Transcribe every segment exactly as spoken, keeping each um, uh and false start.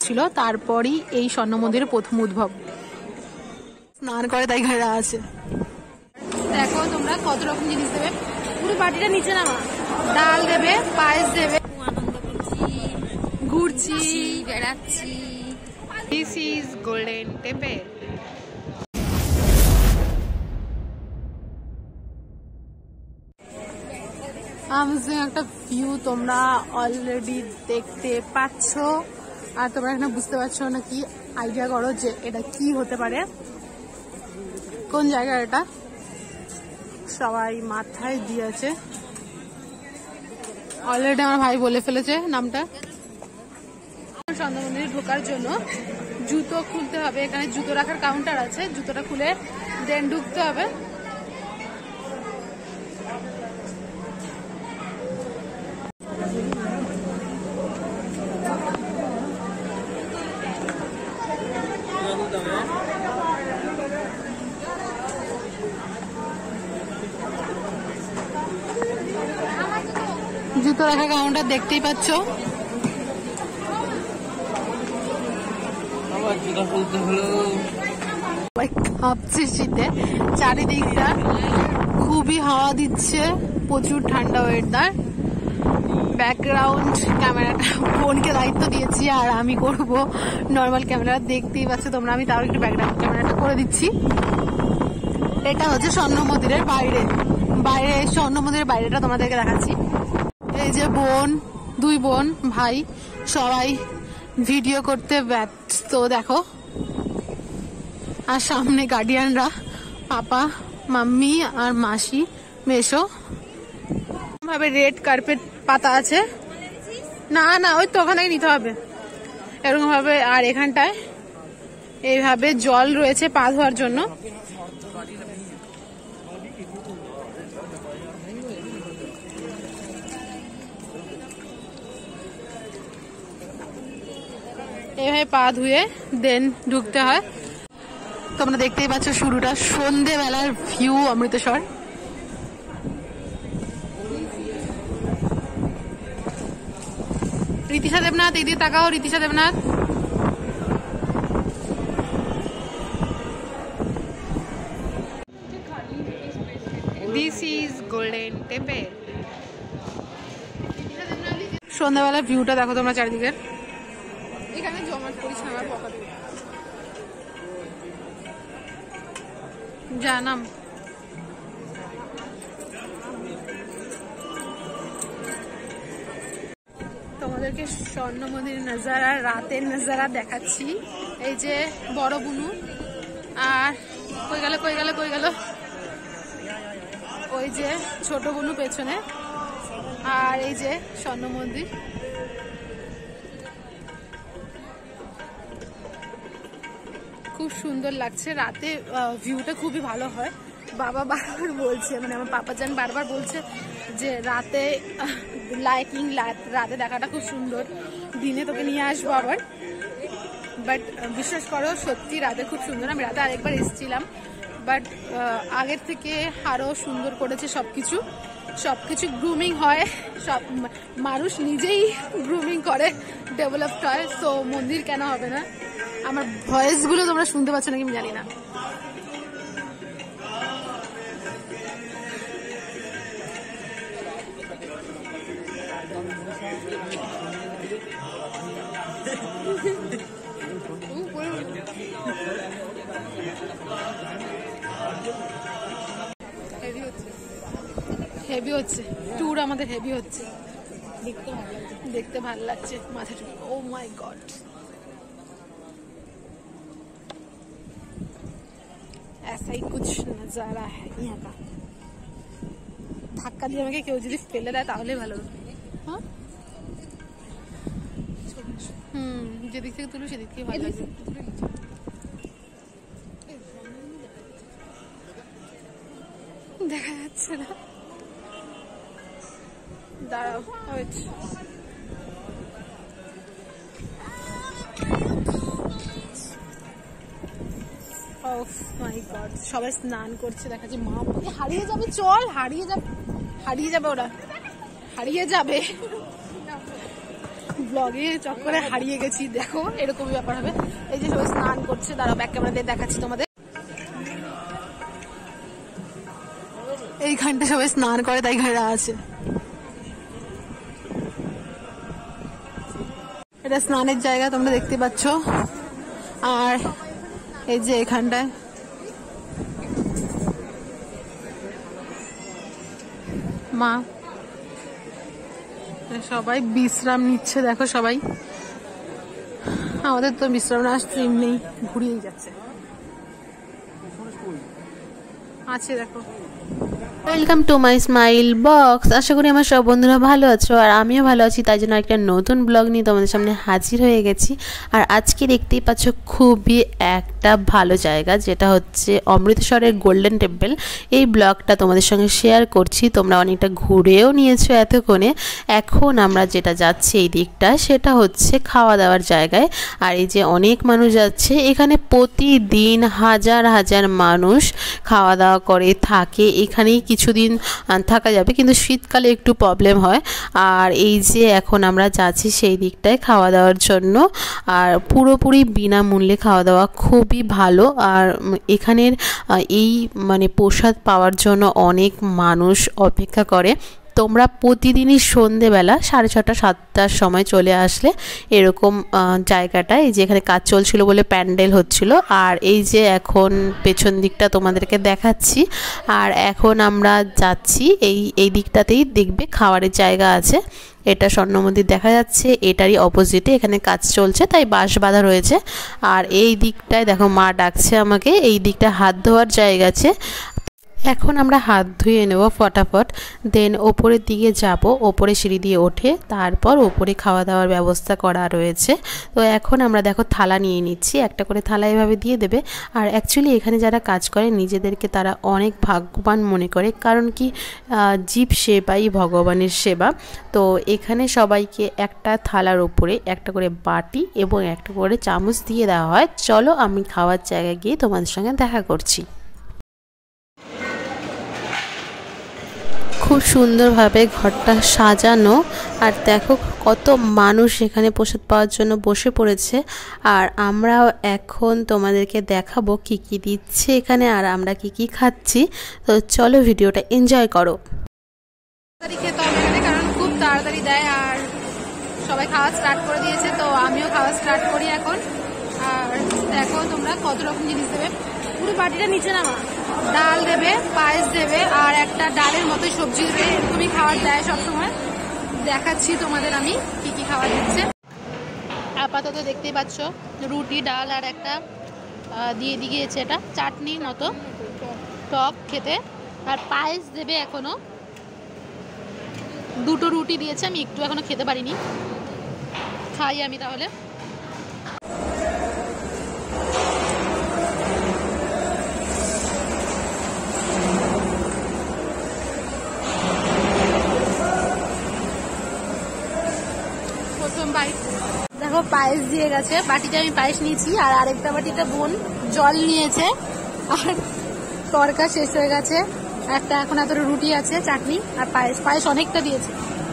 ছিল, তারপরই এই স্বর্ণ মন্দিরের প্রথম উদ্ভব। স্নান করে তাই ঘেরা আছে। দেখো তোমরা কত রকম জিনিস দেবে, পুরো বাটিটা নিচে নামা, ডাল দেবে, পায়েস দেবে, ঘুরছি বেড়াচ্ছি। This is Golden Temple. আমাদের একটা ভিউ তোমরা অলরেডি দেখতে পাচ্ছ, আর তোমরা এখানে বুঝতে পারছো না কি আইডিয়া করো যে এটা কি হতে পারে, কোন জায়গা এটা। সবাই মাথায় দিয়েছে অলরেডি, আমার ভাই বলে ফেলেছে নামটা। স্বর্ণ মন্দিরে ঢোকার জন্য জুতো খুলতে হবে, এখানে জুতো রাখার কাউন্টার আছে, জুতোটা খুলে দেন ঢুকতে হবে। জুতো রাখার কাউন্টার দেখতেই পাচ্ছ। কাঁপছে শীতে, চারিদিকটা খুবই হাওয়া দিচ্ছে, প্রচুর ঠান্ডা ওয়েদার। ব্যাকগ্রাউন্ড ক্যামেরাটা বোনকে দায়িত্ব দিয়েছি, আর আমি করব নর্মাল ক্যামেরা। দেখতেই পাচ্ছ তোমরা, আমি তাও একটু ব্যাকগ্রাউন্ড ক্যামেরাটা করে দিচ্ছি। এটা হচ্ছে স্বর্ণ মন্দিরের বাইরে, বাইরে স্বর্ণ মন্দিরের বাইরেটা তোমাদেরকে দেখাচ্ছি। এই যে বোন, দুই বোন ভাই সবাই ভিডিও করতে ব্যস্ত দেখো, আর সামনে গার্ডিয়ানরা পাপা, মাম্মি আর মাসি, মেশো। ভাবে রেড কার্পেট পাতা আছে, না না ওই তো ওখানেই নিতে হবে এরকম ভাবে। আর এখানটায় এইভাবে জল রয়েছে পা ধোয়ার জন্য। এইভাবে পা ধুয়ে দেন ঢুকতে হয়। তোমরা দেখতেই পাচ্ছ শুরুটা, সন্ধেবেলার ভিউ অমৃতসর। রিতিশা দেবনাথ, এদিকে তাকাও, Ritisha Debnath. This is Golden Temple. সন্ধ্যাবেলার ভিউটা দেখো তোমরা চারিদিকে। এখানে জমাট করিস না আমার পকেটে, জানাম। তোমাদেরকে স্বর্ণ মন্দির নজারা, রাতের নজারা দেখাচ্ছি। এই যে বড় বুনু, আর কই গেল কই গেল কই গেল ওই যে ছোট বুনু পেছনে, আর এই যে স্বর্ণ মন্দির। খুব সুন্দর লাগছে, রাতে ভিউটা খুবই ভালো হয়। বাবা বারবার বলছে, মানে আমার পাপা জান বারবার বলছে যে রাতে লাইটিং, রাতে দেখাটা খুব সুন্দর, দিনে তোকে নিয়ে আসবো আবার। বাট বিশ্বাস করো সত্যি রাতে খুব সুন্দর। আমি রাতে আরেকবার এসেছিলাম, বাট আগের থেকে আরো সুন্দর করেছে সবকিছু। সবকিছু গ্রুমিং হয়, সব মানুষ নিজেই গ্রুমিং করে, ডেভেলপড হয়। সো মন্দির কেন হবে না? আমার ভয়েস গুলো তোমরা শুনতে পাচ্ছ নাকি আমি জানি না। হেভি হচ্ছে ট্যুর, আমাদের হেভি হচ্ছে, দেখতে ভালো লাগছে মাথাটা। ও মাই গড, ऐसा ही कुछ नजारा है यहाँ का। ধাক্কা দিয়ে আমাকে কেউ যদি ফেলে দেয় তাহলে ভালো। হ্যাঁ হুম, যেদিক থেকে তুলো সেদিক থেকে ভালো লাগবে। দেখা যাচ্ছে না, দাঁড়াও ওয়েট। Oh my God, সবাই স্নান করছে দেখা যাচ্ছে। মা বলে হারিয়ে যাবে, চল হারিয়ে যাবে, হারিয়ে যাবে, ওরা হারিয়ে যাবে। ব্লগে চক্করে হারিয়ে গেছি। দেখো এরকমই ব্যাপার হবে। এই যে সবাই স্নান করছে, দাঁড়াও ব্যাক ক্যামেরা দিয়ে দেখাচ্ছি তোমাদের। এইখানটা সবাই স্নান করে তাই ঘেরা আছে। এটা স্নানের জায়গা তোমরা দেখতে পাচ্ছ। আর এই যে এখানটায় মা সবাই বিশ্রাম নিচ্ছে। দেখো সবাই, আমাদের তো বিশ্রাম না, স্ট্রিম নেই, ঘুরিয়েই যাচ্ছে। আছে দেখো। Welcome to my smile box. আশা করি আমার সব বন্ধুরা ভালো আছো, আর আমিও ভালো আছি। তাই জন্য একটা নতুন ব্লগ নিয়ে তোমাদের সামনে হাজির হয়ে গেছি। আর আজকে দেখতেই পাচ্ছ খুবই একটা ভালো জায়গা, যেটা হচ্ছে অমৃতসরের গোল্ডেন টেম্পল। এই ব্লগটা তোমাদের সঙ্গে শেয়ার করছি। তোমরা অনেকটা ঘুরেও নিয়েছো এতক্ষণে। এখন আমরা যেটা যাচ্ছি এই দিকটা, সেটা হচ্ছে খাওয়া দাওয়ার জায়গায়। আর এই যে অনেক মানুষ যাচ্ছে এখানে, প্রতিদিন হাজার হাজার মানুষ খাওয়া দাওয়া করে থাকে। এখানেই কিছুদিন থাকা যাবে, কিন্তু শীতকালে একটু প্রবলেম হয়। আর এই যে এখন আমরা যাচ্ছি সেই দিকটায় খাওয়া দাওয়ার জন্য। আর পুরোপুরি বিনামূল্যে খাওয়া দাওয়া, খুবই ভালো। আর এখানের এই মানে প্রসাদ পাওয়ার জন্য অনেক মানুষ অপেক্ষা করে। তোমরা প্রতিদিনই সন্ধেবেলা সাড়ে ছটা সাতটার সময় চলে আসলে এরকম জায়গাটায়, এই যে এখানে কাজ চলছিল বলে প্যান্ডেল হচ্ছিল। আর এই যে এখন পেছন দিকটা তোমাদেরকে দেখাচ্ছি। আর এখন আমরা যাচ্ছি এই এই দিকটাতেই, দেখবে খাবারের জায়গা আছে। এটা স্বর্ণ মন্দির দেখা যাচ্ছে, এটারই অপোজিটে এখানে কাজ চলছে, তাই বাঁশ বাঁধা রয়েছে। আর এই দিকটায় দেখো মা ডাকছে আমাকে, এই দিকটা হাত ধোয়ার জায়গা আছে। এখন আমরা হাত ধুয়ে নেব ফটাফট, দেন ওপরের দিকে যাব। ওপরে সিঁড়ি দিয়ে ওঠে, তারপর ওপরে খাওয়া দাওয়ার ব্যবস্থা করা রয়েছে। তো এখন আমরা দেখো থালা নিয়ে নিচ্ছি, একটা করে থালা এভাবে দিয়ে দেবে। আর অ্যাকচুয়ালি এখানে যারা কাজ করে নিজেদেরকে তারা অনেক ভাগ্যবান মনে করে, কারণ কি জীব সেবাই ভগবানের সেবা। তো এখানে সবাইকে একটা থালার উপরে একটা করে বাটি এবং একটা করে চামচ দিয়ে দেওয়া হয়। চলো আমি খাওয়ার জায়গায় গিয়ে তোমাদের সঙ্গে দেখা করছি। খুব সুন্দরভাবে ঘরটা সাজানো। আর দেখো কত মানুষ এখানে প্রসাদ পাওয়ার জন্য বসে পড়েছে। আর আমরাও এখন তোমাদেরকে দেখাবো কি কি দিচ্ছে এখানে, আর আমরা কি কি খাচ্ছি। তো চলো ভিডিওটা এনজয় করো। তাড়াতাড়ি খেতে হবে এখানে, কারণ খুব তাড়াতাড়ি দেয়। আর সবাই খাওয়া স্টার্ট করে দিয়েছে, তো আমিও খাওয়া স্টার্ট করি এখন। আর দেখো তোমরা কত রকম জিনিস দেবে। পুরো বাটিটা নিচে নামা, ডাল দেবে, পায়েস দেবে, আর একটা ডালের মতো সবজি দেবে। এরকমই খাবার দেয় সবসময়। দেখাচ্ছি তোমাদের আমি কি কি খাবার দিচ্ছে। আপাতত দেখতেই পাচ্ছ রুটি, ডাল আর একটা দিয়ে দিয়েছে, এটা চাটনির মতো টক খেতে। আর পায়েস দেবে, এখনো দুটো রুটি দিয়েছে, আমি একটু এখনো খেতে পারিনি। খাই আমি তাহলে। দেখো পায়েস দিয়ে গেছে, বাটিতে আমি পায়েস নিয়েছি, আর আরেকটা বাটিতে বোন জল নিয়েছে। আর তরকা শেষ হয়ে গেছে, একটা এখন এত রুটি আছে, চাটনি আর পায়েস। পায়েস অনেকটা দিয়েছে।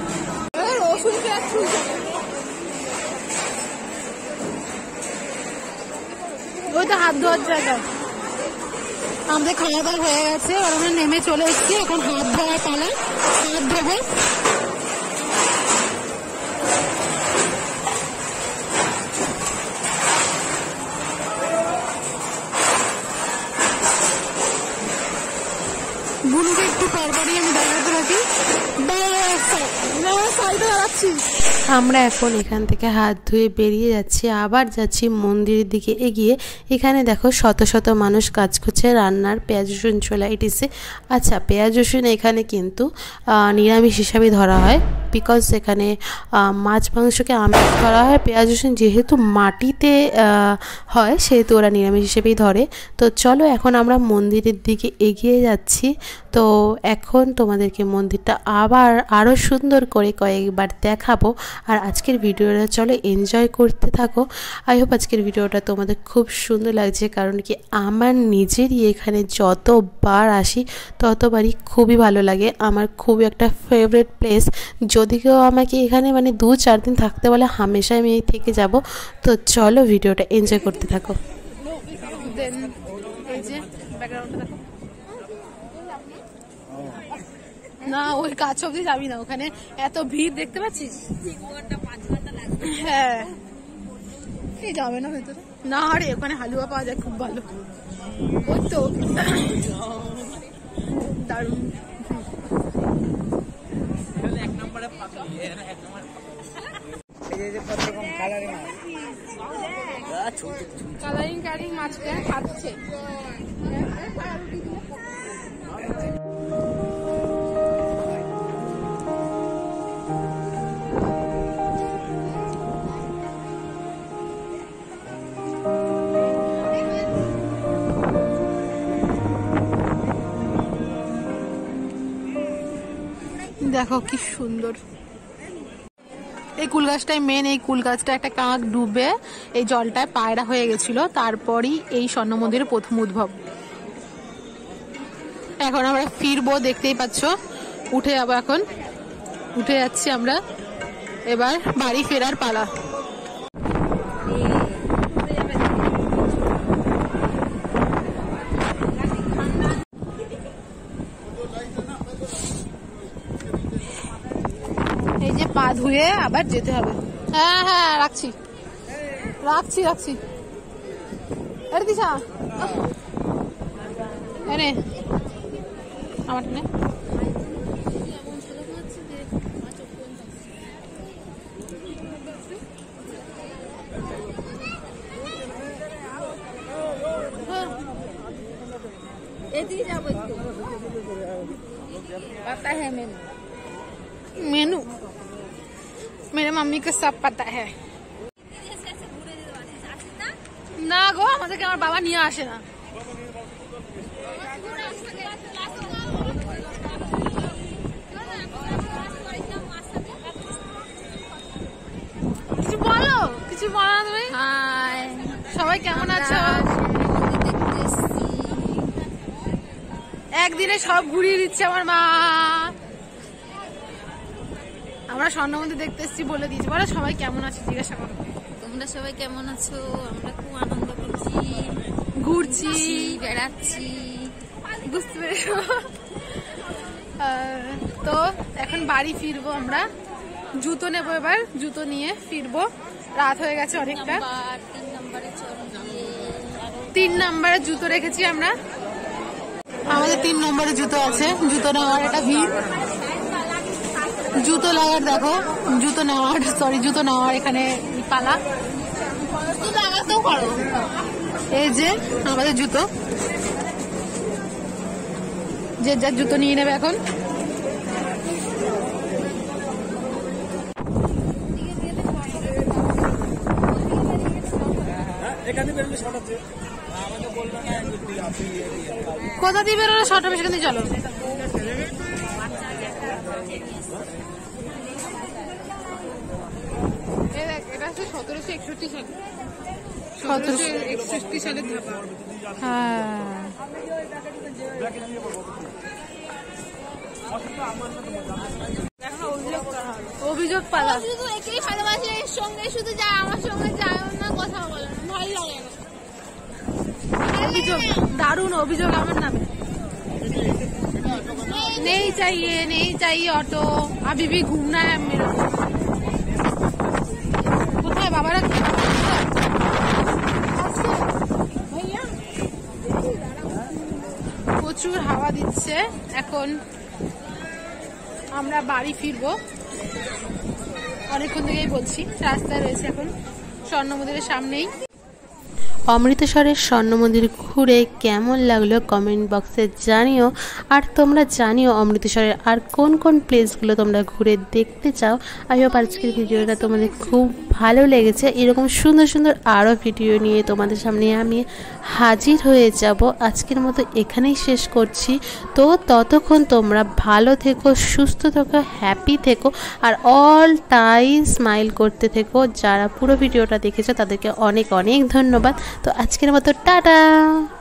ওই তো হাত ধোয়ার জায়গা। আমাদের খাওয়া দাওয়া হয়ে গেছে, আর আমরা নেমে চলে এসেছি। এখন হাত ধোয়ার পালা, হাত ধোবো। বুনুকে একটু পরপরই আমি দেখাতে থাকি। আমরা এখন এখান থেকে হাত ধুয়ে বেরিয়ে যাচ্ছি, আবার যাচ্ছি মন্দিরের দিকে এগিয়ে। এখানে দেখো শত শত মানুষ কাজ করছে, রান্নার পেঁয়াজ রসুন ছোলা ইটিসে। আচ্ছা, পেঁয়াজ রসুন এখানে কিন্তু নিরামিষ হিসাবে ধরা হয়, বিকজ এখানে মাছ মাংসকে আমিষ ধরা হয়। পেঁয়াজ রসুন যেহেতু মাটিতে হয়, সেহেতু ওরা নিরামিষ হিসেবেই ধরে। তো চলো এখন আমরা মন্দিরের দিকে এগিয়ে যাচ্ছি। তো এখন তোমাদেরকে মন্দিরটা আবার আরও সুন্দর করে কয়েকবার দেখাবো। আর আজকের ভিডিওটা চলো এনজয় করতে থাকো। আই হোপ আজকের ভিডিওটা তোমাদের খুব সুন্দর লাগছে, কারণ কি আমার নিজেরই এখানে যতবার আসি ততবারই খুবই ভালো লাগে। আমার খুব একটা ফেভারিট প্লেস। যদি কেউ আমাকে এখানে মানে দু চার দিন থাকতে বলে হামেশাই আমি থেকে যাব। তো চলো ভিডিওটা এনজয় করতে থাকো। না ওই কাজ অব্দি যাবি না, ওখানে এত ভিড় দেখতে পাচ্ছিস। হ্যাঁ যাবে না ভেতরে না, আরে ওখানে হালুয়া পাওয়া যায় খুব ভালো। ওই তো দারুণ। কালারিং কালারিং মাছকে খাচ্ছে। দেখো কি সুন্দর এই কুল গাছটাই মেন। এই কুল গাছটা একটা কাক ডুবে এই জলটায় পায়রা হয়ে গেছিল, তারপরই এই স্বর্ণ মন্দিরের প্রথম উদ্ভব। এখন আমরা ফিরবো, দেখতেই পাচ্ছ উঠে যাবো। এখন উঠে যাচ্ছি আমরা, এবার বাড়ি ফেরার পালা। এই যে পা ধুয়ে আবার যেতে হবে। হ্যাঁ হ্যাঁ রাখছি রাখছি রাখছি আরে দিশা এনে আমার নে। पता है मेनू मेनू मेरे मम्मी को सब पता है না গো, আমাদেরকে আমার বাবা নিয়ে আসে না। কিছু বলো, কিছু বলো না তুমি। হাই সবাই কেমন আছো? একদিনে সব ঘুরিয়ে দিচ্ছে আমার মা। আমরা স্বর্ণ মন্দির দেখতে এসেছি বলে দিয়েছি। বলো সবাই কেমন আছে জিজ্ঞাসা করো। তোমরা সবাই কেমন আছো? আমরা খুব আনন্দ করছি, ঘুরছি বেড়াচ্ছি, বুঝতে পেরেছো? তো এখন বাড়ি ফিরবো আমরা। জুতো নেবো, এবার জুতো নিয়ে ফিরবো। রাত হয়ে গেছে অনেকটা। তিন নম্বরে তিন নম্বরে জুতো রেখেছি আমরা। আমাদের তিন নম্বরে জুতো আছে। জুতো নেওয়ার একটা ভিড়। জুতো লাগার দেখো, জুতো নেওয়ার সরি জুতো নেওয়ার এখানে পালা। লাগাতেও পারো। এই যে আমাদের জুতো, যে যার জুতো নিয়ে নেবে এখন। কোথা দিয়ে বেরোলে শর্ট হবে সেখানে চলো। এটা হচ্ছে সতেরোশো একষট্টি সালে সতেরোশো একষট্টি সালের ধাপা। হ্যাঁ অভিযোগ পালা। শুধু একেই ভালোবাসে, এর সঙ্গে শুধু যায়, আমার সঙ্গে যায় না, কথা বলে না, ভালো লাগে না। অভিযোগ দারুণ অভিযোগ আমার নামে। नहीं चाहिए नहीं चाहिए ऑटो, अभी भी घूमना है मेरा। কোথায় বাবারা? প্রচুর হাওয়া দিচ্ছে। এখন আমরা বাড়ি ফিরবো। অনেকক্ষণ থেকেই বলছি, রাস্তায় রয়েছে এখন স্বর্ণ মন্দিরের সামনেই। অমৃতসরের স্বর্ণ মন্দির ঘুরে কেমন লাগলো কমেন্ট বক্সে জানিও। আর তোমরা জানিও অমৃতসরের আর কোন কোন প্লেসগুলো তোমরা ঘুরে দেখতে চাও। আই হোপ আজকের ভিডিওটা তোমাদের খুব ভালো লেগেছে। এরকম সুন্দর সুন্দর আরও ভিডিও নিয়ে তোমাদের সামনে আমি হাজির হয়ে যাব। আজকের মতো এখানেই শেষ করছি। তো ততক্ষণ তোমরা ভালো থেকো, সুস্থ থেকো, হ্যাপি থেকো আর অল টাইম স্মাইল করতে থেকো। যারা পুরো ভিডিওটা দেখেছো তাদেরকে অনেক অনেক ধন্যবাদ। তো আজকের মতো টাটা।